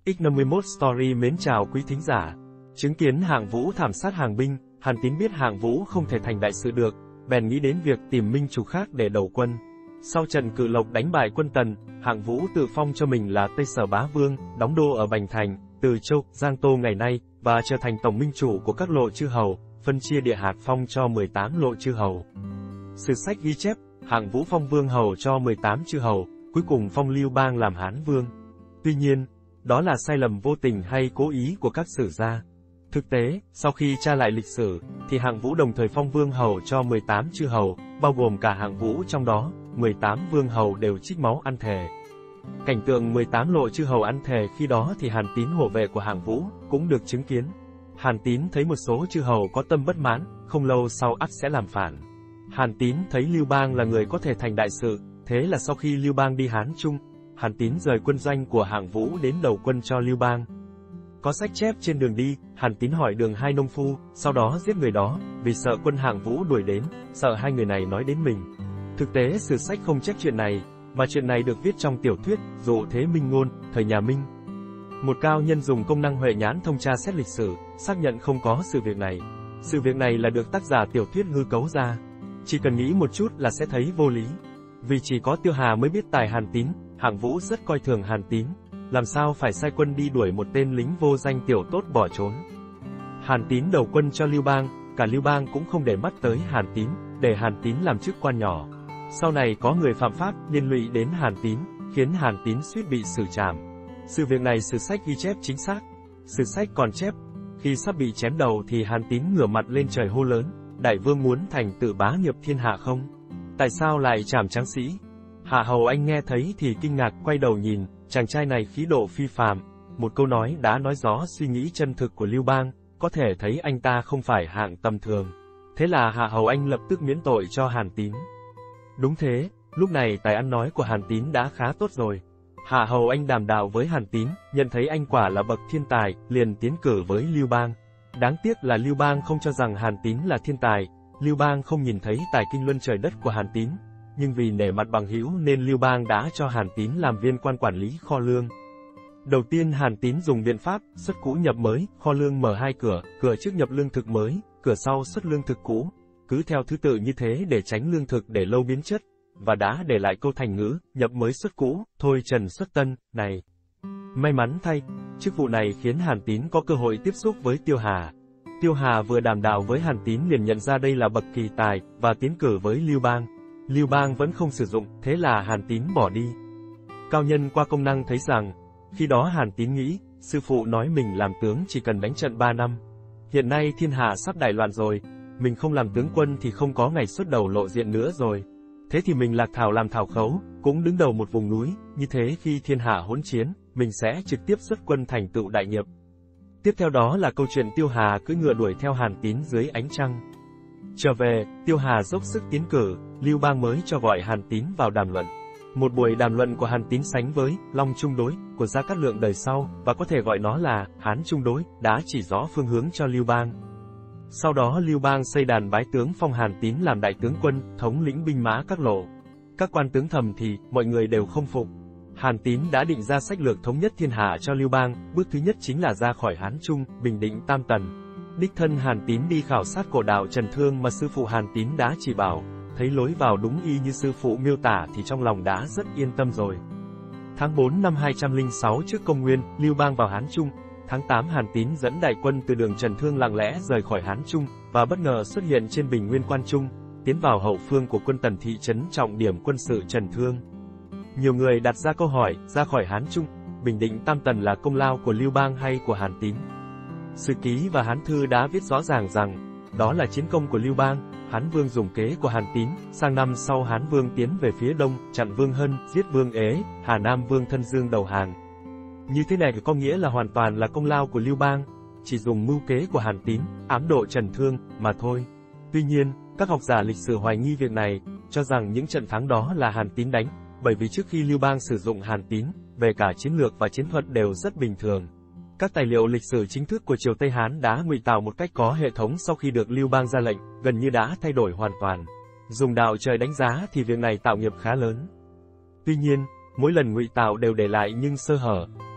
X51 Story mến chào quý thính giả. Chứng kiến Hạng Vũ thảm sát Hàng Binh, Hàn Tín biết Hạng Vũ không thể thành đại sự được, bèn nghĩ đến việc tìm minh chủ khác để đầu quân. Sau trận Cự Lộc đánh bại quân Tần, Hạng Vũ tự phong cho mình là Tây Sở Bá Vương, đóng đô ở Bành Thành, Từ Châu, Giang Tô ngày nay, và trở thành tổng minh chủ của các lộ chư hầu, phân chia địa hạt phong cho 18 lộ chư hầu. Sử sách ghi chép, Hạng Vũ phong vương hầu cho 18 chư hầu, cuối cùng phong Lưu Bang làm Hán Vương. Tuy nhiên, đó là sai lầm vô tình hay cố ý của các sử gia. Thực tế, sau khi tra lại lịch sử, thì Hạng Vũ đồng thời phong vương hầu cho 18 chư hầu, bao gồm cả Hạng Vũ trong đó, 18 vương hầu đều trích máu ăn thề. Cảnh tượng 18 lộ chư hầu ăn thề khi đó thì Hàn Tín hộ vệ của Hạng Vũ cũng được chứng kiến. Hàn Tín thấy một số chư hầu có tâm bất mãn, không lâu sau ắt sẽ làm phản. Hàn Tín thấy Lưu Bang là người có thể thành đại sự, thế là sau khi Lưu Bang đi Hán Trung, Hàn Tín rời quân doanh của Hạng Vũ đến đầu quân cho Lưu Bang. Có sách chép trên đường đi, Hàn Tín hỏi đường hai nông phu, sau đó giết người đó, vì sợ quân Hạng Vũ đuổi đến, sợ hai người này nói đến mình. Thực tế sử sách không chép chuyện này, mà chuyện này được viết trong tiểu thuyết Dụ Thế Minh Ngôn, thời nhà Minh. Một cao nhân dùng công năng huệ nhãn thông tra xét lịch sử, xác nhận không có sự việc này. Sự việc này là được tác giả tiểu thuyết hư cấu ra. Chỉ cần nghĩ một chút là sẽ thấy vô lý. Vì chỉ có Tiêu Hà mới biết tài Hàn Tín, Hạng Vũ rất coi thường Hàn Tín, làm sao phải sai quân đi đuổi một tên lính vô danh tiểu tốt bỏ trốn. Hàn Tín đầu quân cho Lưu Bang, cả Lưu Bang cũng không để mắt tới Hàn Tín, để Hàn Tín làm chức quan nhỏ. Sau này có người phạm pháp liên lụy đến Hàn Tín, khiến Hàn Tín suýt bị xử trảm. Sự việc này sử sách ghi chép chính xác. Sử sách còn chép, khi sắp bị chém đầu thì Hàn Tín ngửa mặt lên trời hô lớn, Đại Vương muốn thành tựu bá nghiệp thiên hạ không? Tại sao lại trảm tráng sĩ? Hạ Hầu Anh nghe thấy thì kinh ngạc quay đầu nhìn, chàng trai này khí độ phi phàm, một câu nói đã nói rõ suy nghĩ chân thực của Lưu Bang, có thể thấy anh ta không phải hạng tầm thường. Thế là Hạ Hầu Anh lập tức miễn tội cho Hàn Tín. Đúng thế, lúc này tài ăn nói của Hàn Tín đã khá tốt rồi. Hạ Hầu Anh đàm đạo với Hàn Tín, nhận thấy anh quả là bậc thiên tài, liền tiến cử với Lưu Bang. Đáng tiếc là Lưu Bang không cho rằng Hàn Tín là thiên tài, Lưu Bang không nhìn thấy tài kinh luân trời đất của Hàn Tín. Nhưng vì nể mặt bằng hữu nên Lưu Bang đã cho Hàn Tín làm viên quan quản lý kho lương. Đầu tiên Hàn Tín dùng biện pháp xuất cũ nhập mới, kho lương mở hai cửa, cửa trước nhập lương thực mới, cửa sau xuất lương thực cũ, cứ theo thứ tự như thế để tránh lương thực để lâu biến chất, và đã để lại câu thành ngữ, nhập mới xuất cũ, thôi trần xuất tân, này. May mắn thay, chức vụ này khiến Hàn Tín có cơ hội tiếp xúc với Tiêu Hà. Tiêu Hà vừa đàm đạo với Hàn Tín liền nhận ra đây là bậc kỳ tài, và tiến cử với Lưu Bang. Lưu Bang vẫn không sử dụng, thế là Hàn Tín bỏ đi. Cao nhân qua công năng thấy rằng, khi đó Hàn Tín nghĩ, sư phụ nói mình làm tướng chỉ cần đánh trận 3 năm. Hiện nay thiên hạ sắp đại loạn rồi, mình không làm tướng quân thì không có ngày xuất đầu lộ diện nữa rồi. Thế thì mình lạc thảo làm thảo khấu, cũng đứng đầu một vùng núi, như thế khi thiên hạ hỗn chiến, mình sẽ trực tiếp xuất quân thành tựu đại nghiệp. Tiếp theo đó là câu chuyện Tiêu Hà cưỡi ngựa đuổi theo Hàn Tín dưới ánh trăng. Trở về, Tiêu Hà dốc sức tiến cử, Lưu Bang mới cho gọi Hàn Tín vào đàm luận. Một buổi đàm luận của Hàn Tín sánh với Long Trung Đối của Gia Cát Lượng đời sau, và có thể gọi nó là Hán Trung Đối, đã chỉ rõ phương hướng cho Lưu Bang. Sau đó Lưu Bang xây đàn bái tướng phong Hàn Tín làm đại tướng quân, thống lĩnh binh mã các lộ. Các quan tướng thầm thì, mọi người đều không phục. Hàn Tín đã định ra sách lược thống nhất thiên hạ cho Lưu Bang, bước thứ nhất chính là ra khỏi Hán Trung, bình định Tam Tần. Đích thân Hàn Tín đi khảo sát cổ đạo Trần Thương mà sư phụ Hàn Tín đã chỉ bảo, thấy lối vào đúng y như sư phụ miêu tả thì trong lòng đã rất yên tâm rồi. Tháng 4 năm 206 trước công nguyên, Lưu Bang vào Hán Trung. Tháng 8 Hàn Tín dẫn đại quân từ đường Trần Thương lặng lẽ rời khỏi Hán Trung, và bất ngờ xuất hiện trên bình nguyên Quan Trung, tiến vào hậu phương của quân Tần thị trấn trọng điểm quân sự Trần Thương. Nhiều người đặt ra câu hỏi, ra khỏi Hán Trung, bình định Tam Tần là công lao của Lưu Bang hay của Hàn Tín? Sử ký và Hán thư đã viết rõ ràng rằng, đó là chiến công của Lưu Bang. Hán Vương dùng kế của Hàn Tín, sang năm sau Hán Vương tiến về phía đông, chặn Vương Hân, giết Vương Ế, Hà Nam Vương Thân Dương đầu hàng. Như thế này có nghĩa là hoàn toàn là công lao của Lưu Bang, chỉ dùng mưu kế của Hàn Tín, ám độ Trần Thương, mà thôi. Tuy nhiên, các học giả lịch sử hoài nghi việc này, cho rằng những trận thắng đó là Hàn Tín đánh, bởi vì trước khi Lưu Bang sử dụng Hàn Tín, về cả chiến lược và chiến thuật đều rất bình thường. Các tài liệu lịch sử chính thức của triều Tây Hán đã ngụy tạo một cách có hệ thống sau khi được Lưu Bang ra lệnh, gần như đã thay đổi hoàn toàn. Dùng đạo trời đánh giá thì việc này tạo nghiệp khá lớn. Tuy nhiên, mỗi lần ngụy tạo đều để lại những sơ hở.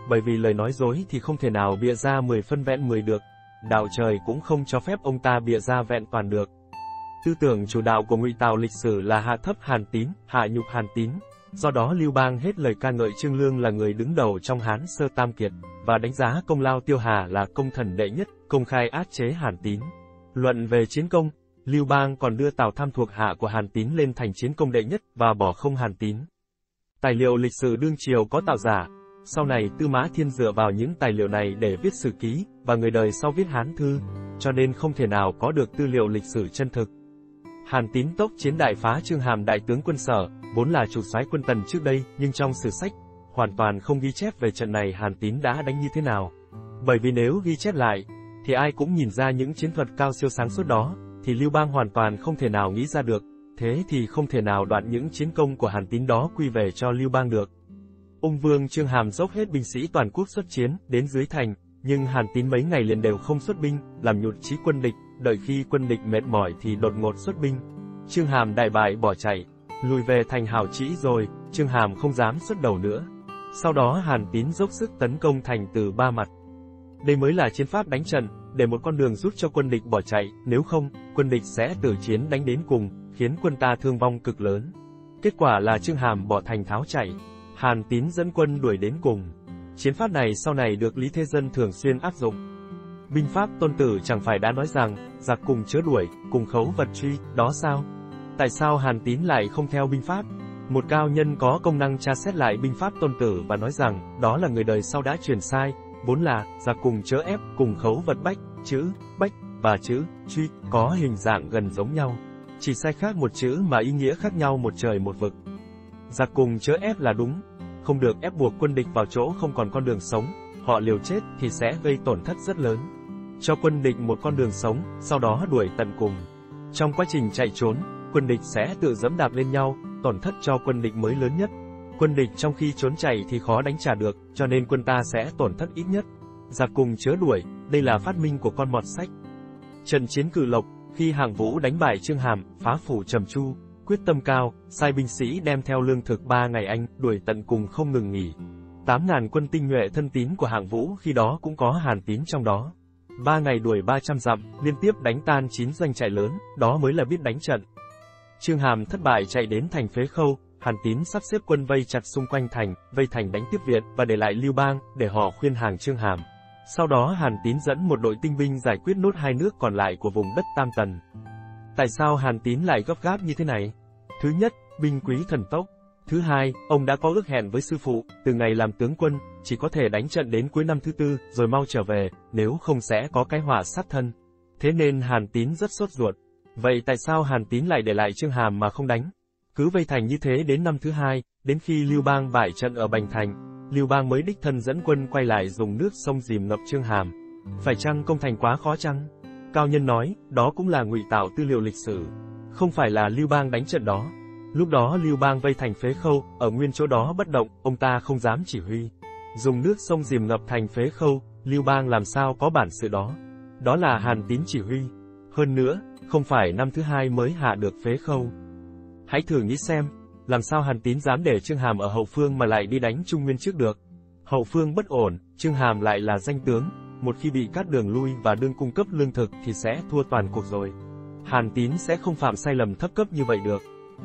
bởi vì lời nói dối thì không thể nào bịa ra 10 phân vẹn 10 được, đạo trời cũng không cho phép ông ta bịa ra vẹn toàn được. Tư tưởng chủ đạo của Ngụy Tào lịch sử là hạ thấp Hàn Tín, hạ nhục Hàn Tín. Do đó Lưu Bang hết lời ca ngợi Trương Lương là người đứng đầu trong Hán Sơ Tam Kiệt, và đánh giá công lao Tiêu Hà là công thần đệ nhất, công khai áp chế Hàn Tín. Luận về chiến công, Lưu Bang còn đưa Tào Tham thuộc hạ của Hàn Tín lên thành chiến công đệ nhất và bỏ không Hàn Tín. Tài liệu lịch sử đương triều có tạo giả. Sau này Tư Mã Thiên dựa vào những tài liệu này để viết sử ký, và người đời sau viết Hán thư, cho nên không thể nào có được tư liệu lịch sử chân thực. Hàn Tín tốc chiến đại phá Chương Hàm đại tướng quân Sở, vốn là chủ soái quân Tần trước đây, nhưng trong sử sách, hoàn toàn không ghi chép về trận này Hàn Tín đã đánh như thế nào. Bởi vì nếu ghi chép lại, thì ai cũng nhìn ra những chiến thuật cao siêu sáng suốt đó, thì Lưu Bang hoàn toàn không thể nào nghĩ ra được, thế thì không thể nào đoạn những chiến công của Hàn Tín đó quy về cho Lưu Bang được. Ung Vương Chương Hàm dốc hết binh sĩ toàn quốc xuất chiến, đến dưới thành, nhưng Hàn Tín mấy ngày liền đều không xuất binh, làm nhụt chí quân địch, đợi khi quân địch mệt mỏi thì đột ngột xuất binh. Chương Hàm đại bại bỏ chạy, lùi về thành Hảo Trĩ rồi, Chương Hàm không dám xuất đầu nữa. Sau đó Hàn Tín dốc sức tấn công thành từ ba mặt. Đây mới là chiến pháp đánh trận, để một con đường giúp cho quân địch bỏ chạy, nếu không, quân địch sẽ tử chiến đánh đến cùng, khiến quân ta thương vong cực lớn. Kết quả là Chương Hàm bỏ thành tháo chạy, Hàn Tín dẫn quân đuổi đến cùng. Chiến pháp này sau này được Lý Thế Dân thường xuyên áp dụng. Binh pháp Tôn Tử chẳng phải đã nói rằng, giặc cùng chớ đuổi, cùng khấu vật truy, đó sao? Tại sao Hàn Tín lại không theo binh pháp? Một cao nhân có công năng tra xét lại binh pháp Tôn Tử và nói rằng, đó là người đời sau đã truyền sai, vốn là, giặc cùng chớ ép, cùng khấu vật bách, chữ, bách, và chữ, truy, có hình dạng gần giống nhau. Chỉ sai khác một chữ mà ý nghĩa khác nhau một trời một vực. Giặc cùng chớ ép là đúng, không được ép buộc quân địch vào chỗ không còn con đường sống, họ liều chết thì sẽ gây tổn thất rất lớn. Cho quân địch một con đường sống, sau đó đuổi tận cùng. Trong quá trình chạy trốn, quân địch sẽ tự giẫm đạp lên nhau, tổn thất cho quân địch mới lớn nhất. Quân địch trong khi trốn chạy thì khó đánh trả được, cho nên quân ta sẽ tổn thất ít nhất. Giặc cùng chớ đuổi, đây là phát minh của con mọt sách. Trận chiến Cự Lộc, khi Hạng Vũ đánh bại Chương Hàm, phá phủ Trầm Chu, quyết tâm cao, sai binh sĩ đem theo lương thực 3 ngày Anh, đuổi tận cùng không ngừng nghỉ. 8.000 quân tinh nhuệ thân tín của Hạng Vũ khi đó cũng có Hàn Tín trong đó. 3 ngày đuổi 300 dặm, liên tiếp đánh tan 9 doanh trại lớn, đó mới là biết đánh trận. Chương Hàm thất bại chạy đến thành Phế Khâu, Hàn Tín sắp xếp quân vây chặt xung quanh thành, vây thành đánh tiếp viện và để lại Lưu Bang, để họ khuyên hàng Chương Hàm. Sau đó Hàn Tín dẫn một đội tinh binh giải quyết nốt 2 nước còn lại của vùng đất Tam Tần. Tại sao Hàn Tín lại gấp gáp như thế này? Thứ nhất, binh quý thần tốc. Thứ hai, ông đã có ước hẹn với sư phụ, từ ngày làm tướng quân, chỉ có thể đánh trận đến cuối năm thứ 4, rồi mau trở về, nếu không sẽ có cái họa sát thân. Thế nên Hàn Tín rất sốt ruột. Vậy tại sao Hàn Tín lại để lại Chương Hàm mà không đánh? Cứ vây thành như thế đến năm thứ 2, đến khi Lưu Bang bại trận ở Bành Thành, Lưu Bang mới đích thân dẫn quân quay lại dùng nước sông dìm ngập Chương Hàm. Phải chăng công thành quá khó chăng? Cao nhân nói, đó cũng là ngụy tạo tư liệu lịch sử. Không phải là Lưu Bang đánh trận đó. Lúc đó Lưu Bang vây thành Phế Khâu, ở nguyên chỗ đó bất động, ông ta không dám chỉ huy. Dùng nước sông dìm ngập thành Phế Khâu, Lưu Bang làm sao có bản sự đó. Đó là Hàn Tín chỉ huy. Hơn nữa, không phải năm thứ 2 mới hạ được Phế Khâu. Hãy thử nghĩ xem, làm sao Hàn Tín dám để Chương Hàm ở hậu phương mà lại đi đánh Trung Nguyên trước được. Hậu phương bất ổn, Chương Hàm lại là danh tướng, một khi bị cắt đường lui và đương cung cấp lương thực thì sẽ thua toàn cuộc rồi. Hàn Tín sẽ không phạm sai lầm thấp cấp như vậy được.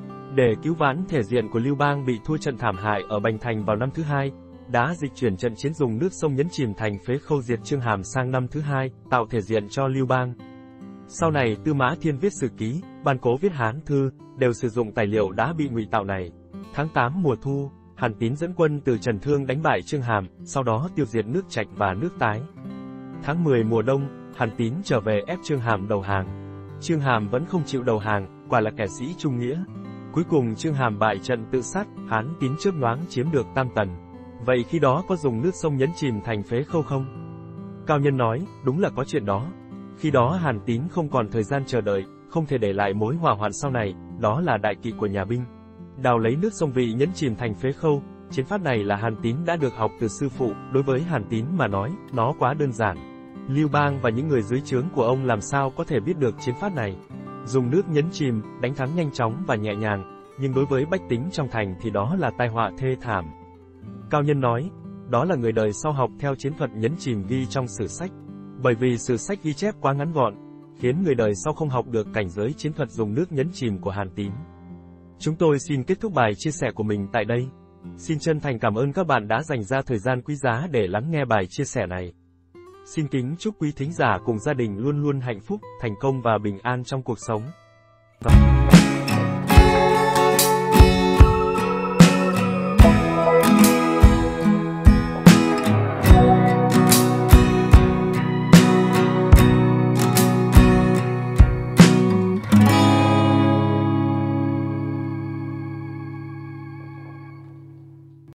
Để cứu vãn thể diện của Lưu Bang bị thua trận thảm hại ở Bành Thành vào năm thứ 2, đã dịch chuyển trận chiến dùng nước sông nhấn chìm thành Phế Khâu diệt Chương Hàm sang năm thứ 2, tạo thể diện cho Lưu Bang. Sau này Tư Mã Thiên viết sử ký, Ban Cố viết Hán thư, đều sử dụng tài liệu đã bị ngụy tạo này. Tháng 8 mùa thu, Hàn Tín dẫn quân từ Trần Thương đánh bại Chương Hàm, sau đó tiêu diệt nước Trạch và nước Tái. Tháng 10 mùa đông, Hàn Tín trở về ép Chương Hàm đầu hàng. Chương Hàm vẫn không chịu đầu hàng, quả là kẻ sĩ trung nghĩa. Cuối cùng Chương Hàm bại trận tự sát, Hán Tín chớp nhoáng chiếm được Tam Tần. Vậy khi đó có dùng nước sông nhấn chìm thành Phế Khâu không? Cao nhân nói, đúng là có chuyện đó. Khi đó Hàn Tín không còn thời gian chờ đợi, không thể để lại mối hỏa hoạn sau này, đó là đại kỵ của nhà binh. Đào lấy nước sông Vị nhấn chìm thành Phế Khâu, chiến pháp này là Hàn Tín đã được học từ sư phụ, đối với Hàn Tín mà nói, nó quá đơn giản. Lưu Bang và những người dưới trướng của ông làm sao có thể biết được chiến pháp này. Dùng nước nhấn chìm, đánh thắng nhanh chóng và nhẹ nhàng, nhưng đối với bách tính trong thành thì đó là tai họa thê thảm. Cao nhân nói, đó là người đời sau học theo chiến thuật nhấn chìm ghi trong sử sách. Bởi vì sử sách ghi chép quá ngắn gọn, khiến người đời sau không học được cảnh giới chiến thuật dùng nước nhấn chìm của Hàn Tín. Chúng tôi xin kết thúc bài chia sẻ của mình tại đây. Xin chân thành cảm ơn các bạn đã dành ra thời gian quý giá để lắng nghe bài chia sẻ này. Xin kính chúc quý thính giả cùng gia đình luôn luôn hạnh phúc, thành công và bình an trong cuộc sống.